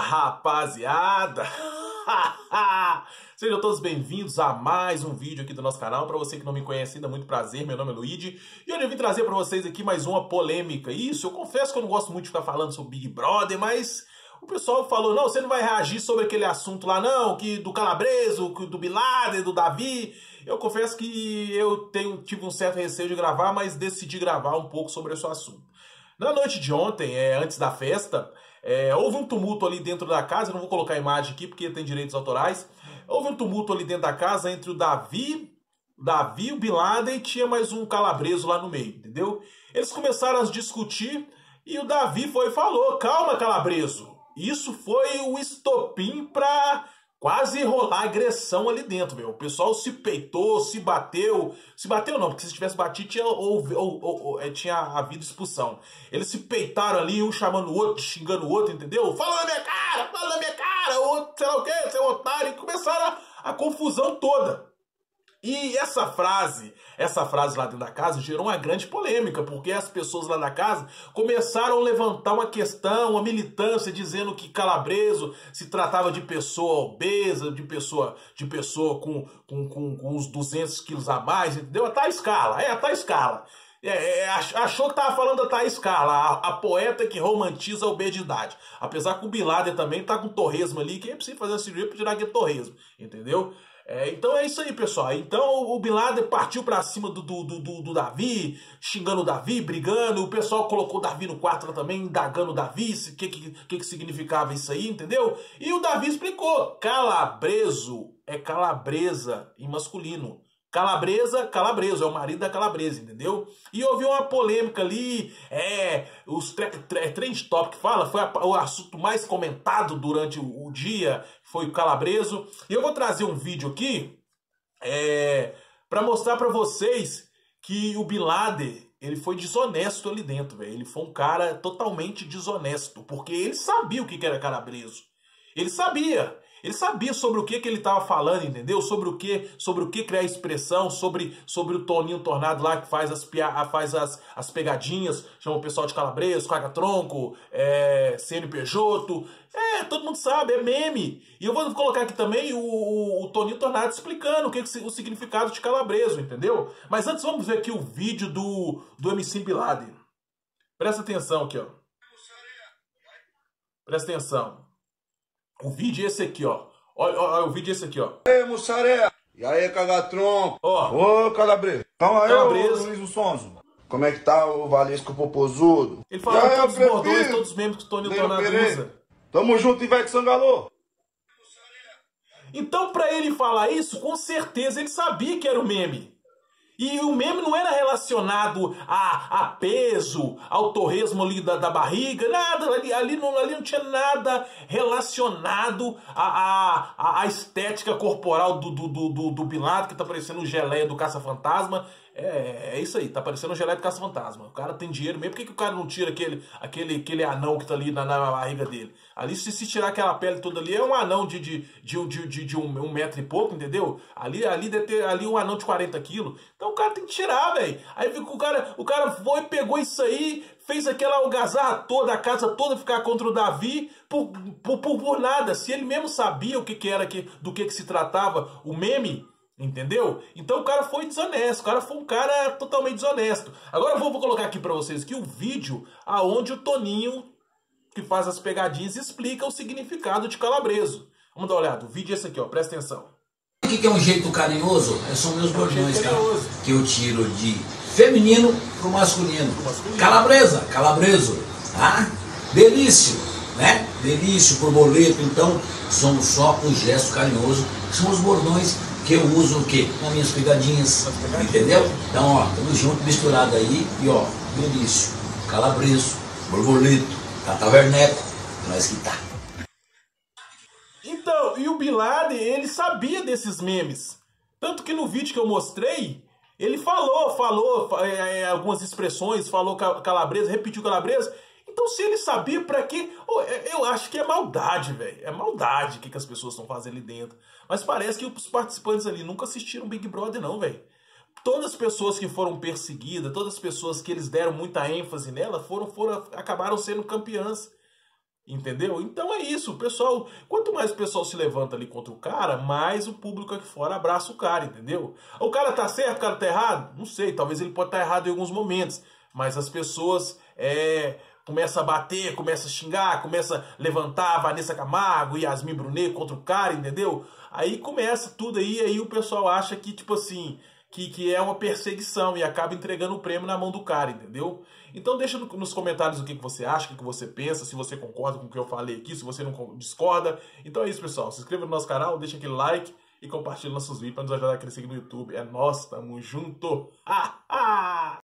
Rapaziada! Sejam todos bem-vindos a mais um vídeo aqui do nosso canal. Para você que não me conhece ainda, muito prazer, meu nome é Luigi e hoje eu vim trazer para vocês aqui mais uma polêmica. Isso, eu confesso que eu não gosto muito de ficar falando sobre Big Brother, mas o pessoal falou, não, você não vai reagir sobre aquele assunto lá não, que do Calabreso, do Bin Laden, do Davi. Eu confesso que eu tive um certo receio de gravar, mas decidi gravar um pouco sobre esse assunto. Na noite de ontem, antes da festa, houve um tumulto ali dentro da casa, eu não vou colocar a imagem aqui porque tem direitos autorais. Houve um tumulto ali dentro da casa entre o Davi, o Bin Laden e tinha mais um calabreso lá no meio, entendeu? Eles começaram a discutir e o Davi foi e falou, calma calabreso. Isso foi o estopim pra quase rolar agressão ali dentro, meu. O pessoal se peitou, se bateu. Se bateu não, porque se tivesse batido tinha havido expulsão. Eles se peitaram ali, um chamando o outro, xingando o outro, entendeu? Fala na minha cara, outro, sei lá o que, seu otário. E começaram a confusão toda. E essa frase lá dentro da casa gerou uma grande polêmica, porque as pessoas lá da casa começaram a levantar uma questão, uma militância, dizendo que Calabreso se tratava de pessoa obesa, de pessoa com uns 200 quilos a mais, entendeu? A tal escala, a tal escala. Achou que tava falando da Thaís Carla, a poeta que romantiza a obesidade. Apesar que o Bin Laden também tá com torresmo ali, que é preciso fazer a cirurgia pra tirar aquele torresmo, entendeu? Então é isso aí, pessoal. Então o Bin Laden partiu pra cima do Davi, xingando o Davi, brigando. O pessoal colocou o Davi no quarto lá também, indagando o Davi, o que significava isso aí, entendeu? E o Davi explicou, calabreso é calabresa em masculino. Calabresa, calabreso, é o marido da calabresa, entendeu? E houve uma polêmica ali, os trend top que fala, foi o assunto mais comentado durante o dia, foi o calabreso. E eu vou trazer um vídeo aqui, para mostrar para vocês que o Bin Laden, ele foi desonesto ali dentro, velho. Ele foi um cara totalmente desonesto, porque ele sabia o que era calabreso. Ele sabia sobre o que ele estava falando, entendeu? Sobre o que criar expressão, sobre o Toninho Tornado lá que faz as pegadinhas, chama o pessoal de calabreso, caga-tronco, CNPJ, todo mundo sabe, é meme. E eu vou colocar aqui também o Toninho Tornado explicando o significado de calabreso, entendeu? Mas antes vamos ver aqui o vídeo do MC Bin Laden. Presta atenção aqui, ó. Presta atenção. O vídeo é esse aqui, ó. Olha, o vídeo é esse aqui, ó. Ei, mussaré! E aí, cagatronco? Ó. Ô, calabreso. Calma aí, Calabreso. Luiz do Sonso. Como é que tá o Valesco Popozudo? Ele falou todos os bordões, todos os membros que o Toninho Tornado usa. Tamo junto, Ivete Sangalô. Então, pra ele falar isso, com certeza ele sabia que era o meme. E o meme não era relacionado a peso, ao torresmo ali da barriga, nada, ali não tinha nada relacionado à estética corporal do Bin Laden, que tá parecendo o geleia do Caça-Fantasma. É isso aí, tá parecendo o geleia do Caça-Fantasma. O cara tem dinheiro mesmo, por que o cara não tira aquele anão que tá ali na barriga dele? Ali, se tirar aquela pele toda ali, é um anão de um metro e pouco, entendeu? Ali deve ter ali um anão de 40 quilos. Então o cara tem que tirar, velho. Aí o cara foi, pegou isso aí, fez aquela algazarra toda, a casa toda ficar contra o Davi por nada. Se ele mesmo sabia do que se tratava o meme, entendeu? Então o cara foi desonesto, o cara foi um cara totalmente desonesto. Agora eu vou colocar aqui pra vocês aqui o vídeo aonde o Toninho, que faz as pegadinhas, explica o significado de calabreso. Vamos dar uma olhada, o vídeo é esse aqui, ó, presta atenção. O que é um jeito carinhoso? São meus bordões, cara, que eu tiro de feminino pro masculino. Calabresa, calabreso, tá? Delício, né? Delício, borboleta, então somos só com gesto carinhoso, que são os bordões que eu uso o quê? Nas minhas pegadinhas, entendeu? Então, ó, tudo junto, misturado aí, e ó, delício, calabreso, borboleta, taverneco, nós que tá. Então, e o Bin Laden, ele sabia desses memes. Tanto que no vídeo que eu mostrei, ele falou algumas expressões, falou calabresa, repetiu calabresa. Então, se ele sabia, pra quê? Eu acho que é maldade, velho. É maldade que as pessoas estão fazendo ali dentro. Mas parece que os participantes ali nunca assistiram Big Brother, não, velho. Todas as pessoas que foram perseguidas, todas as pessoas que eles deram muita ênfase nela, acabaram sendo campeãs. Entendeu? Então é isso, o pessoal, quanto mais o pessoal se levanta ali contra o cara, mais o público aqui fora abraça o cara, entendeu? O cara tá certo, o cara tá errado? Não sei, talvez ele pode estar errado em alguns momentos, mas as pessoas começam a bater, começam a xingar, começam a levantar a Vanessa Camargo e Yasmin Brunet contra o cara, entendeu? Aí começa tudo aí o pessoal acha que, tipo assim, que é uma perseguição e acaba entregando o prêmio na mão do cara, entendeu? Então deixa nos comentários o que você acha, o que você pensa, se você concorda com o que eu falei aqui, se você não discorda. Então é isso, pessoal. Se inscreva no nosso canal, deixa aquele like e compartilha nossos vídeos para nos ajudar a crescer aqui no YouTube. É nós, tamo junto!